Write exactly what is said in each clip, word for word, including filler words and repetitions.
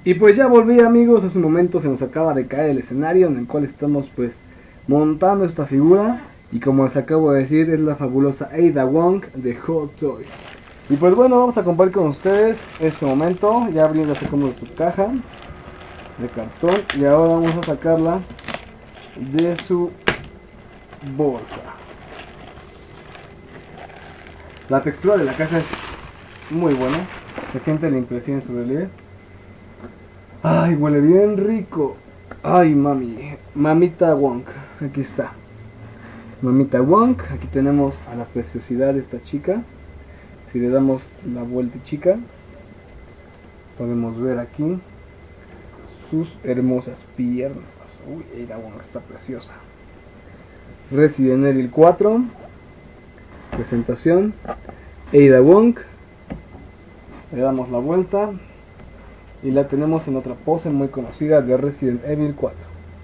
Y pues ya volví, amigos. Hace un momento se nos acaba de caer el escenario en el cual estamos pues montando esta figura. Y como les acabo de decir, es la fabulosa Ada Wong de Hot Toys. Y pues bueno, vamos a compartir con ustedes este momento. Ya abrí, la sacamos de su caja de cartón y ahora vamos a sacarla de su bolsa. La textura de la caja es muy buena. Se siente la impresión en su relieve. Ay, huele bien rico. Ay, mami. Mamita Wong. Aquí está. Mamita Wong. Aquí tenemos a la preciosidad de esta chica. Si le damos la vuelta chica, podemos ver aquí sus hermosas piernas. Uy, Ada Wong está preciosa. Resident Evil cuatro. Presentación. Ada Wong. Le damos la vuelta y la tenemos en otra pose muy conocida de Resident Evil cuatro.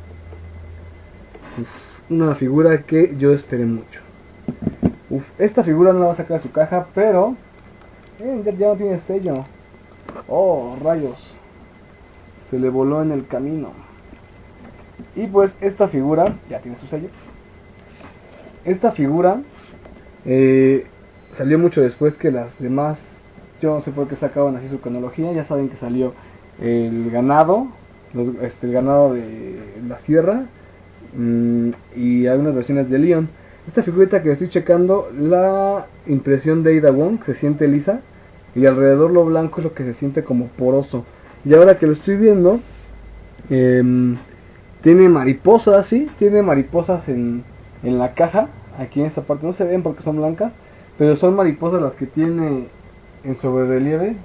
Es una figura que yo esperé mucho. Uf, esta figura no la va a sacar de su caja, pero eh, ya, ya no tiene sello. Oh, rayos. Se le voló en el camino. Y pues esta figura ya tiene su sello. Esta figura eh, salió mucho después que las demás. Yo no sé por qué sacaban así su cronología. Ya saben que salió el ganado, los, este, el ganado de la sierra mmm, y algunas versiones de Leon. Esta figurita que estoy checando, la impresión de Ada Wong se siente lisa y alrededor lo blanco es lo que se siente como poroso. Y ahora que lo estoy viendo, eh, tiene mariposas, sí, tiene mariposas en, en la caja. Aquí en esta parte no se ven porque son blancas, pero son mariposas las que tiene en sobre relieve.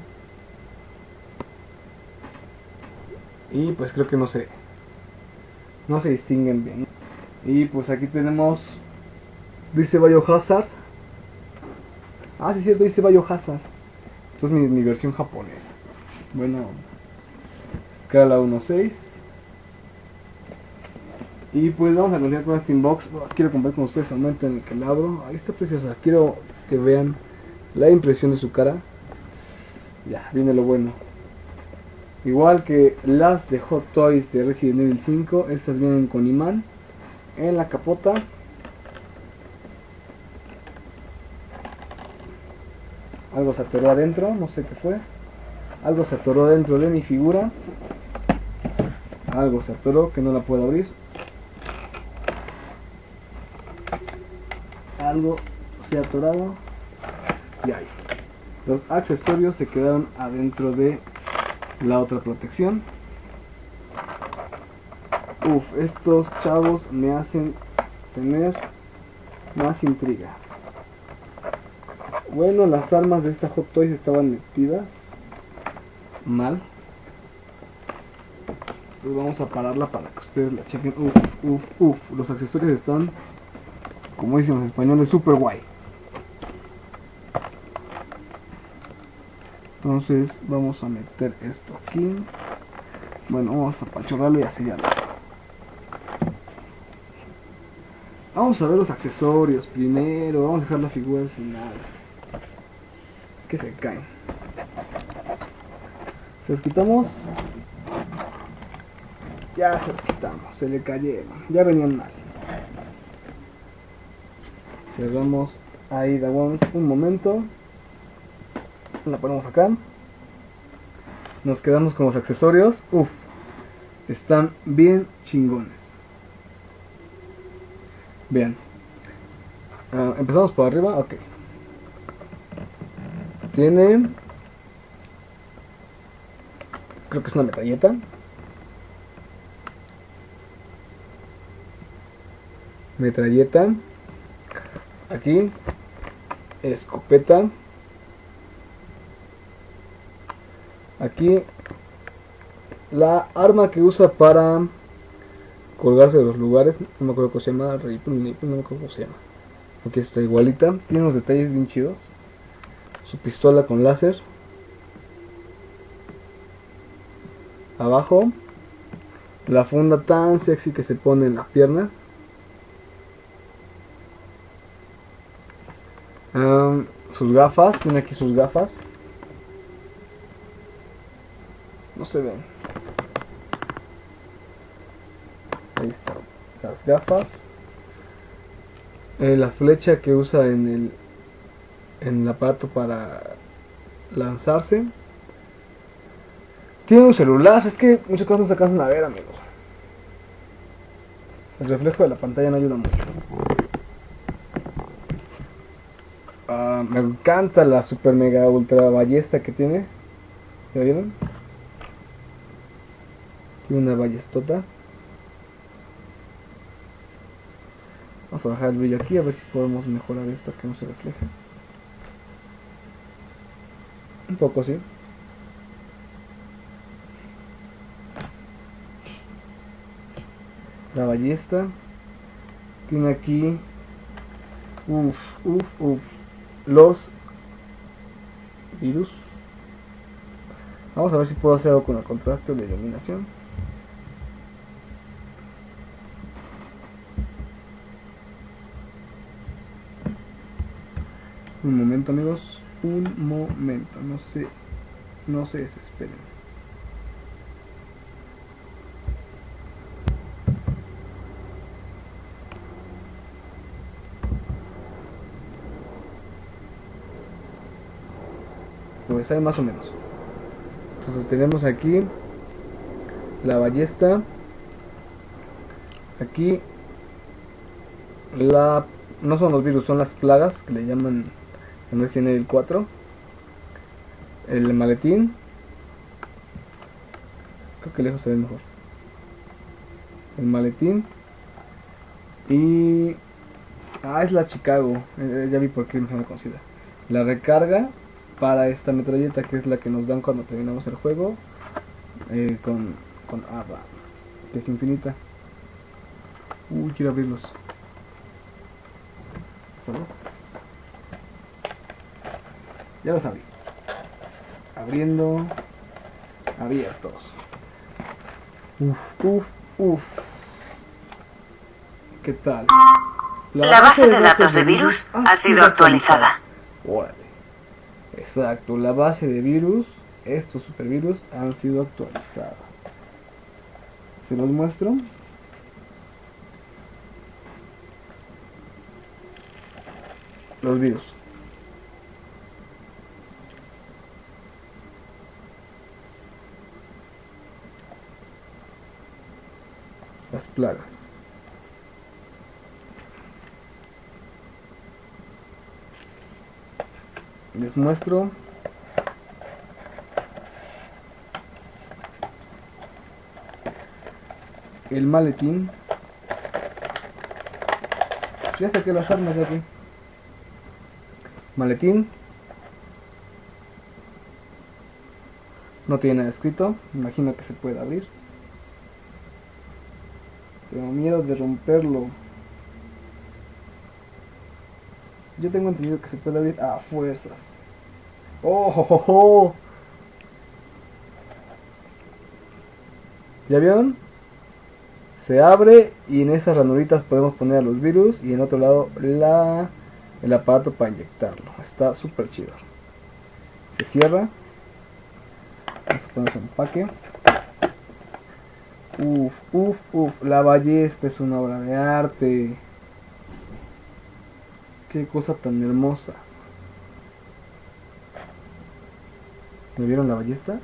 Y pues creo que no se no se distinguen bien. Y pues aquí tenemos, dice Biohazard. Ah, sí es cierto, dice Biohazard. Esto es mi, mi versión japonesa. Bueno, escala uno seis. Y pues vamos a continuar con este inbox. Quiero compartir con ustedes el momento en el que la abro. Ahí está preciosa. Quiero que vean la impresión de su cara. Ya, viene lo bueno. Igual que las de Hot Toys de Resident Evil cinco, estas vienen con imán en la capota. Algo se atoró adentro, no sé qué fue. Algo se atoró dentro de mi figura. Algo se atoró que no la puedo abrir. Algo se ha atorado. Y ahí. Los accesorios se quedaron adentro de la otra protección. Uf, estos chavos me hacen tener más intriga. Bueno, las armas de esta Hot Toys estaban metidas mal. Entonces vamos a pararla para que ustedes la chequen. Uf, uf, uf. Los accesorios están, como dicen los españoles, super guay. Entonces vamos a meter esto aquí. Bueno, vamos a apachurrarlo y a sellarlo. Vamos a ver los accesorios primero. Vamos a dejar la figura al final. Es que se caen. Se los quitamos. Ya se los quitamos. Se le cayeron. Ya venían mal. Cerramos a Ada Wong un momento. La ponemos acá. Nos quedamos con los accesorios. Uff, están bien chingones. Bien. Uh, empezamos por arriba. Ok. Tiene, creo que es una metralleta. Metralleta. Aquí. Escopeta. Aquí la arma que usa para colgarse de los lugares, no me acuerdo cómo se llama, no me acuerdo cómo se llama. Aquí está igualita, tiene unos detalles bien chidos. Su pistola con láser. Abajo, la funda tan sexy que se pone en la pierna. Um, sus gafas, tiene aquí sus gafas. No se ven. Ahí está. Las gafas. Eh, la flecha que usa en el en el aparato para lanzarse. Tiene un celular. Es que muchas cosas no se alcanzan a ver, amigos. El reflejo de la pantalla no ayuda mucho. Uh, me encanta la super mega ultra ballesta que tiene. ¿Ya vieron? Tiene una ballestota. Vamos a bajar el brillo aquí a ver si podemos mejorar esto que no se refleja. Un poco, sí. La ballesta tiene aquí uff, uff, uff los virus. Vamos a ver si puedo hacer algo con el contraste de iluminación. Un momento, amigos, un momento, no se no se desesperen. Pues hay más o menos. Entonces tenemos aquí la ballesta, aquí la no son los virus, son las plagas que le llaman en Resident Evil cuatro, el maletín, creo que lejos se ve mejor, el maletín y ah, es la Chicago, eh, ya vi por qué no la conocida, la recarga para esta metralleta que es la que nos dan cuando terminamos el juego, eh, con, con Ava, que es infinita. Uy, quiero abrirlos. ¿Solo? Ya los abrí. Abriendo. Abiertos. Uf, uf, uf. ¿Qué tal? La, la base de, de datos de virus ha sido actualizada. Órale. Exacto, la base de virus, estos supervirus han sido actualizados. Se los muestro. Los virus. Las plagas. Les muestro el maletín. Ya saqué las armas de aquí. Maletín. No tiene nada escrito. Imagino que se puede abrir. Tengo miedo de romperlo. Yo tengo entendido que se puede abrir a fuerzas. ¡Oh! Oh, oh, oh. ¿Ya vieron? Se abre y en esas ranuritas podemos poner a los virus y en otro lado la, el aparato para inyectarlo. Está súper chido. Se cierra. Vamos a poner su empaque. Uf, uf, uf. La ballesta es una obra de arte. Qué cosa tan hermosa. ¿Me vieron la ballesta?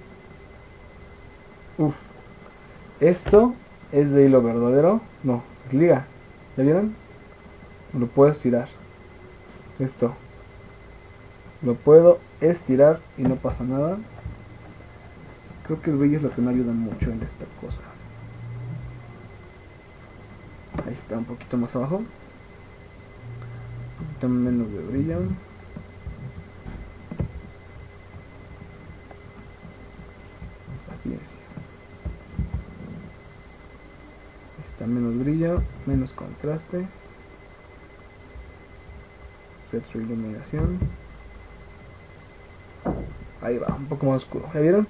Uf. Esto es de hilo verdadero. No, es liga. ¿Ya vieron? Lo puedo estirar. Esto. Lo puedo estirar y no pasa nada. Creo que el brillo es lo que me ayuda mucho en esta cosa. Ahí está, un poquito más abajo. Un poquito menos de brillo. Paciencia. Está menos brillo, menos contraste. Retroiluminación. Ahí va, un poco más oscuro. ¿Ya vieron?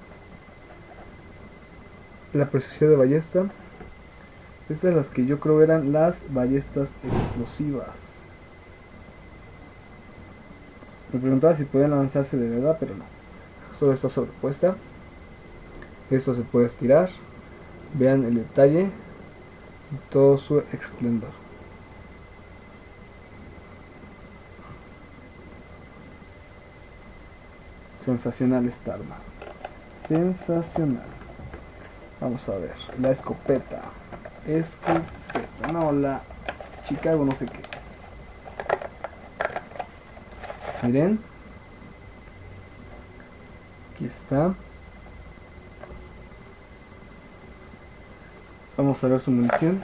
La precisión de ballesta. Estas son las que yo creo eran las ballestas explosivas. Me preguntaba si podían lanzarse de verdad, pero no. Solo está sobrepuesta. Esto se puede estirar. Vean el detalle y todo su esplendor. Sensacional esta arma. Sensacional. Vamos a ver. La escopeta. Escopeta. No, la Chicago no sé qué. Miren. Aquí está. Vamos a ver su munición.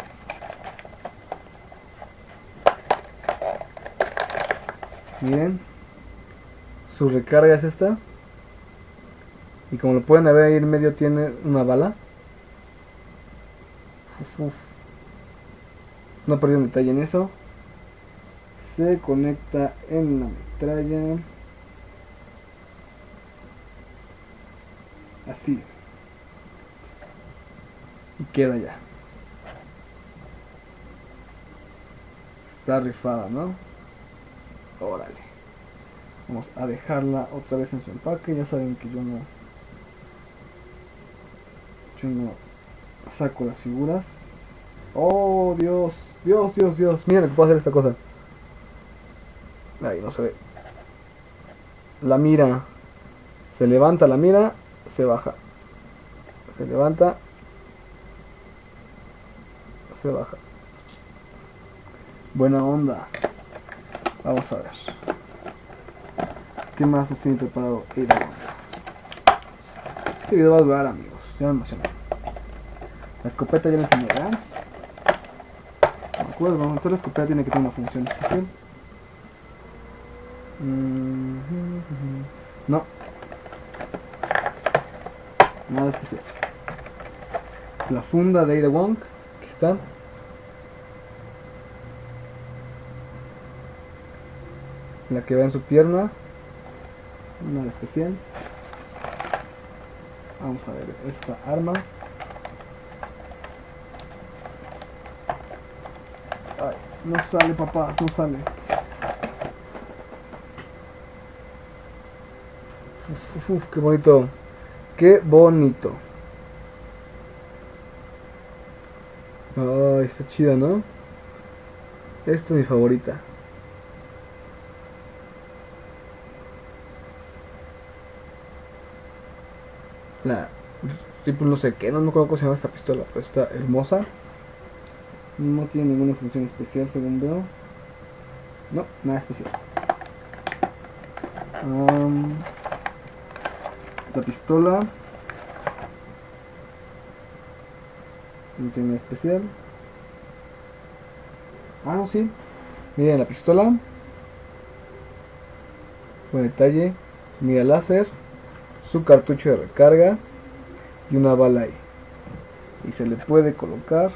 Miren. Su recarga es esta. Y como lo pueden ver ahí en medio tiene una bala. Uf, uf. No perdí un detalle en eso. Se conecta en la metralla. Así. Y queda ya. Está rifada, ¿no? Órale. Vamos a dejarla otra vez en su empaque. Ya saben que yo no Yo no saco las figuras. Oh, Dios. Dios, Dios, Dios. Miren que puedo hacer esta cosa. Ahí no se ve. La mira. Se levanta la mira. Se baja. Se levanta. Se baja. Buena onda. Vamos a ver. ¿Qué más nos tiene preparado? Este video va a durar, amigos. Ya me emocioné. La escopeta ya les enseñé, ¿verdad? No me acuerdo, vamos, toda la escopeta tiene que tener una función especial. Mm -hmm. No. Nada especial. La funda de Ada Wong. Aquí está. La que va en su pierna. Nada especial. Vamos a ver esta arma. Ay, no sale, papá, no sale. Uf, uf, uf, qué bonito. Qué bonito. Ay, está chida, ¿no? Esta es mi favorita. La Ripple no sé qué, no me acuerdo cómo se llama esta pistola, pero está hermosa. No tiene ninguna función especial según veo. No, nada especial. Um, la pistola no tiene nada especial. Ah, no, sí. Miren la pistola. Buen detalle. Mira láser. Su cartucho de recarga. Y una bala ahí. Y se le puede colocar.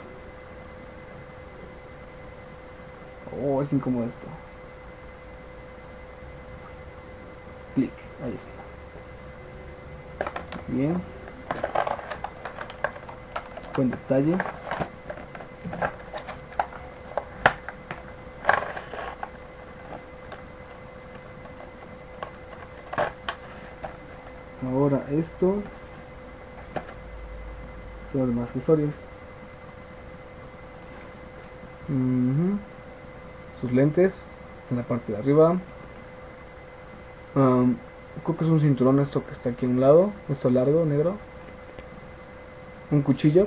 Oh, es incómodo esto. Clic, ahí está. Bien. Buen detalle. Ahora esto son los demás accesorios. Uh-huh. Sus lentes en la parte de arriba. Um, creo que es un cinturón esto que está aquí a un lado. Esto largo, negro. Un cuchillo.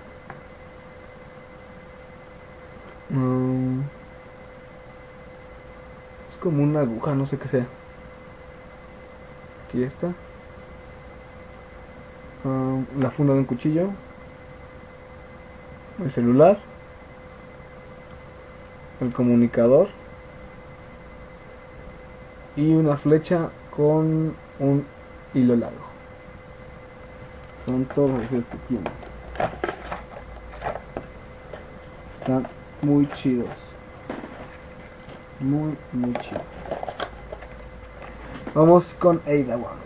Um, es como una aguja, no sé qué sea. Aquí está. Um, la funda de un cuchillo. El celular. El comunicador. Y una flecha con un hilo largo. Son todos los accesorios que tiene. Están muy chidos. Muy, muy chidos. Vamos con Ada Wong.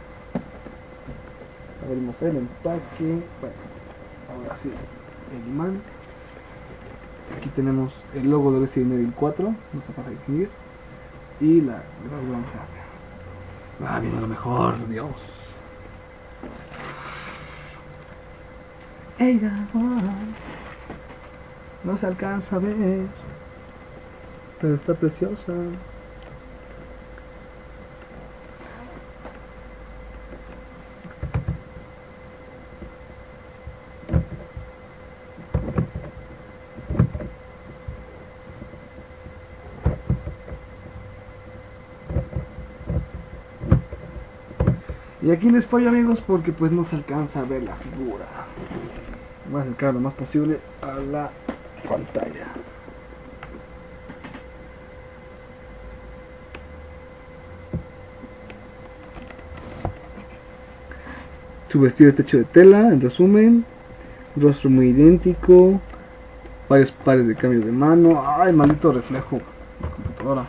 Abrimos el empaque. Bueno, ahora sí, el imán. Aquí tenemos el logo de Resident Evil cuatro. No se pasa a distinguir. Y la gran frase. Ah, viene lo mejor, Dios. Ella no se alcanza a ver, pero está preciosa. Y aquí les fallo, amigos, porque pues no se alcanza a ver la figura. Voy a acercar lo más posible a la pantalla. Su vestido está hecho de tela, en resumen. Rostro muy idéntico. Varios pares de cambio de mano. Ay, maldito reflejo de computadora.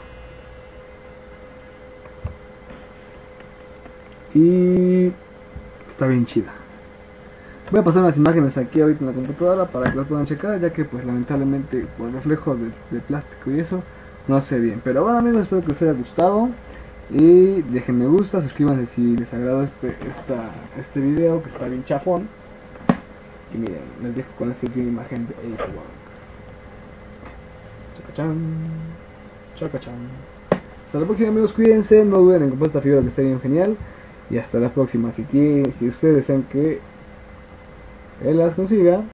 Y está bien chida. Voy a pasar unas imágenes aquí ahorita en la computadora para que las puedan checar, ya que pues lamentablemente por el reflejo de, de plástico y eso no sé bien. Pero bueno, amigos, espero que les haya gustado y dejen me gusta, suscríbanse si les agradó este, esta, este video que está bien chafón. Y miren, les dejo con esta última imagen de Ace One. Chacachán, chacachán. Hasta la próxima, amigos, cuídense, no duden en comprar esta figura que está bien genial. Y hasta la próxima. Si, quieren, si ustedes desean que se las consiga,